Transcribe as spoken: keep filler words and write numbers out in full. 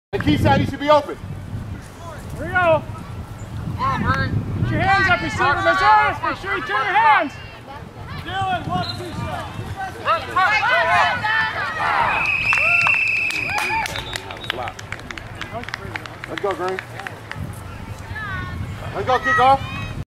The key side, you should be open. Here we go. Put your hands up, receiver. Missouri, make sure you turn your hands. Dylan, one, two, shot. Let's go, Green. Let's go, kick off.